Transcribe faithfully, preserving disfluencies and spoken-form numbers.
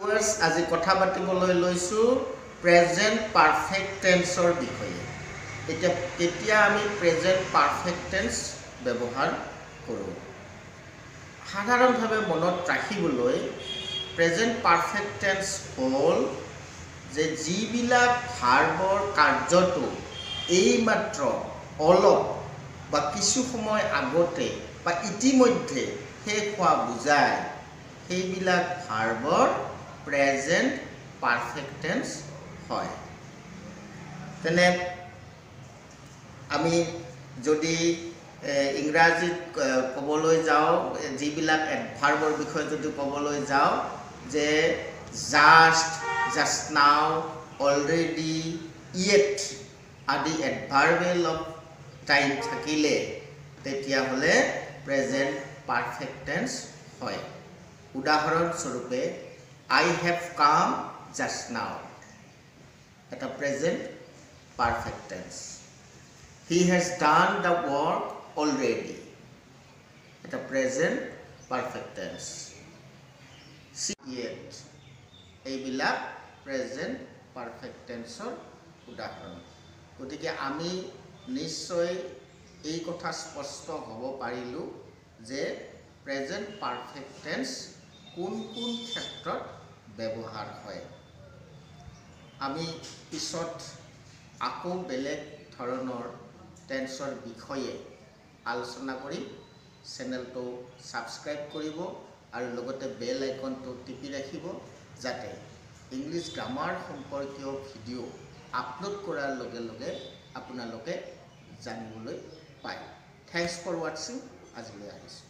viewers আজি কথা পাতিবলৈ লৈছো প্ৰেজেন্ট পারফেক্ট টেন্সৰ বিষয়ে এটা কেতিয়া আমি প্ৰেজেন্ট পারফেক্ট টেন্স ব্যৱহাৰ কৰো সাধাৰণভাৱে মনত ৰাখিবলৈ প্ৰেজেন্ট পারফেক্ট টেন্স হ'ল যে যিবিলাক ভাৰ্বৰ কাৰ্যটো এই মাত্ৰ অলপ বা কিছু সময় আগতে বা ইতিমধ্যে শেষ হোৱা বুজায় সেইবিলাক ভাৰ্বৰ প্ৰেজেন্ট পারফেক্ট টেন্স হয় তেনে আমি যদি ইংৰাজীত ক'বলৈ যাওঁ যিবিলাক এডভাৰ্বৰ বিষয়ে যদি ক'বলৈ যাওঁ যে just just now already yet আদি এডভাৰ্বেল অফ টাইম থাকিলে তেতিয়া হলে প্ৰেজেন্ট পারফেক্ট টেন্স হয় উদাহৰণ স্বৰূপে I have come just now এটা present perfect tense He has done the work already এটা present perfect tense She yet এইবিলাক প্রেজেন্ট পারফেক্ট টেন্সৰ উদাহৰণ গতিকে আমি নিশ্চয় এই কথা স্পষ্ট হ'ব পাৰিলো যে প্রেজেন্ট পারফেক্ট টেন্স কোন কোন ক্ষেত্ৰত ব্যৱহাৰ হয় আমি পিছত আকৌ বেলেগ ধৰণৰ টেন্সৰ বিষয়ে আলোচনা কৰি চেনেলটো সাবস্ক্ৰাইব কৰিব আৰু লগতে বেল আইকনটো টিপি ৰাখিব যাতে ইংলিশ গ্ৰামাৰ সম্পৰ্কীয় ভিডিও আপলোড কৰাৰ লগে লগে আপোনালোকে জানিবলৈ পায় থ্যাঙ্কস ফৰ ওয়াচিং আজিলৈ আহিছোঁ